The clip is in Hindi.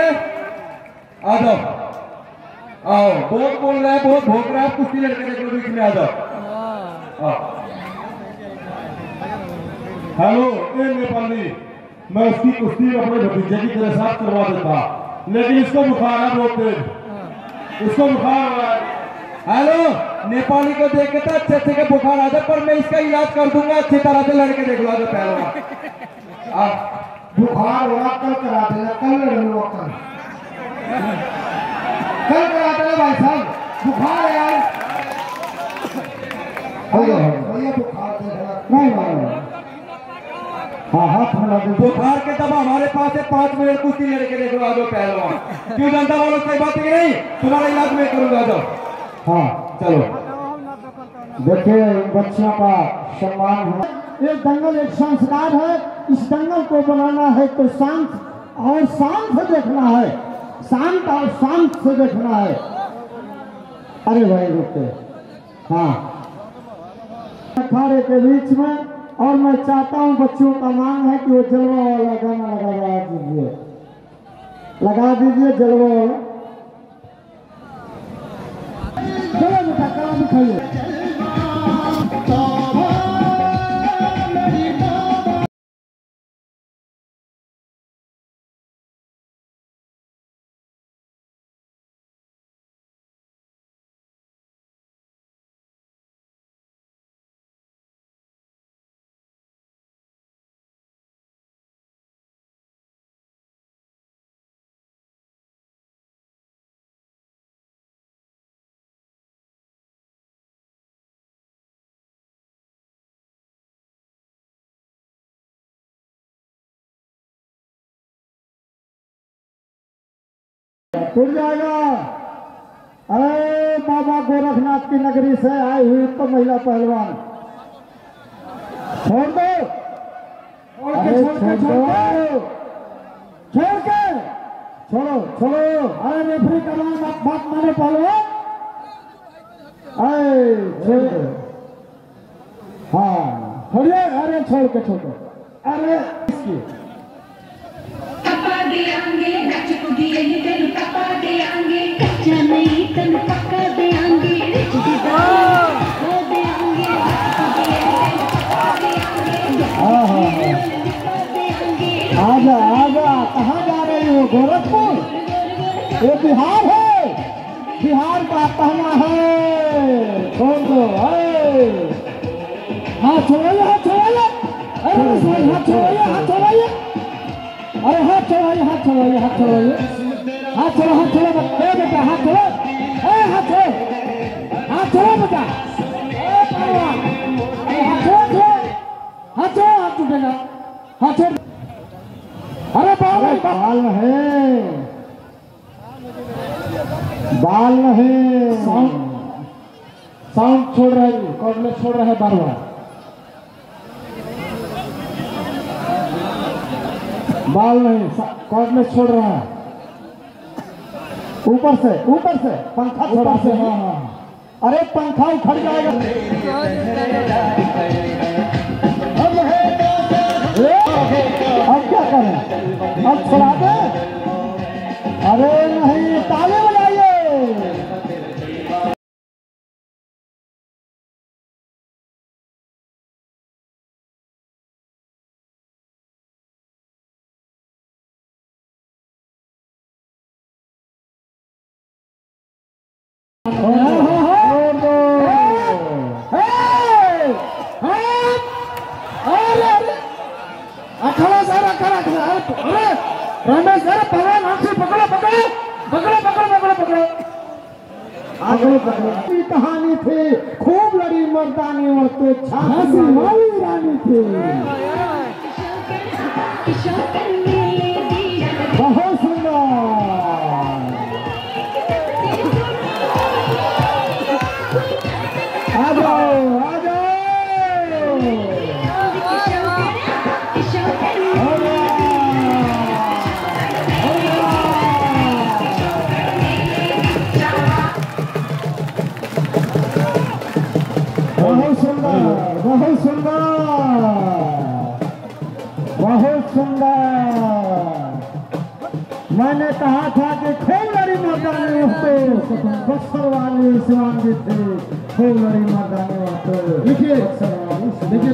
आ जाओ, आओ। बहुत बोल रहा है, बहुत भोग रहा है, कुश्ती लड़के देख लो, बीच में आ जाओ। हेलो, ए नेपाली, मैं उसकी कुश्ती अपने भतीजे की तेरे साथ करवा देता, लेकिन इसको बुखार है बहुत तेज, इसको बुखार हो रहा है। हेलो, नेपाली को देख के तो अच्छे अच्छे के बुखार आ जाए, पर मैं इसका इलाज कर दूंगा अच्छी तरह से। लड़के देख लो, आ जाओ पहलवान। बुखार हो रहा, कल करा देना, कल लड़ लो, कल करा देना भाई साहब। बुखार है यार, भैया बुखार नहीं मारो। हाँ हाथ मिला दो। बुखार के दवा हमारे पास है, 5 मिनट कुश्ती लड़के देख लो, आ जाओ पहलवान। क्यों जनता वालों, सही बात है कि नहीं? तुम्हारा इलाज मैं करूंगा, आ जाओ। हाँ चलो। देखिए, बच्चों का सम्मान है। ये दंगल एक संस्कार है, इस दंगल को बनाना है तो शांत और शांत से देखना है, शांत और शांत से देखना है। अरे भाई रुके, हाँ अखाड़े के बीच में। और मैं चाहता हूँ, बच्चों का मांग है कि वो जलवा वाला गाना लगा दीजिए जलवा वाला। चलो बेटा, कला दिखाइए। टूट जाएगा। अरे बाबा गोरखनाथ की नगरी से आई हुई तो महिला पहलवान, छोड़ दो, छोड़ो। अरे रेफरी का बात माने पहलवान। हाँ छोड़िए, अरे छोड़ के अरे इसकी आजा, कहाँ जा रही हो? गोरखपुर, ये बिहार है, बिहार का कहना है। छोड़ दो, हाथ छोड़ाइए, हाथ छोड़ाइए, अरे हाथ छोड़ाइए, हाथ छोड़ाइए, अरे हाथ छोड़ाइए, हाथ छोड़ाइए, हाथ छोड़ाइए, हाथ छोड़ो, हाथ छोड़ो बेटा, हाथ छोड़ो, हाथ छोड़ो, हाथ छोड़ो बेटा, हाथ छोड़ो, हाथ टूटेगा, हाथ छोड़। अरे बाल नहीं, साउंड छोड़ रहा है, कॉर्डलेस छोड़ रहा है बार बार। बाल नहीं, कॉर्डलेस छोड़ रहा है। ऊपर से पंखा ऊपर से। हाँ, अरे पंखा उखड़ जाएगा। अब क्या करें? अब छोड़ा दे? अरे नहीं, ताले बजाइए। रमेश सर, पकड़ो, कहानी थी, खूब लड़ी मर्दानी और तो झांसी वाली रानी थी। बहुत सुंदर। आ जाओ। बहुत सुंदर। मैंने कहा था कि खूब लड़ी मर्दाने तो बक्सर वाले शिवांगी थे, खूब लड़ी मर्दाने तो। देखिए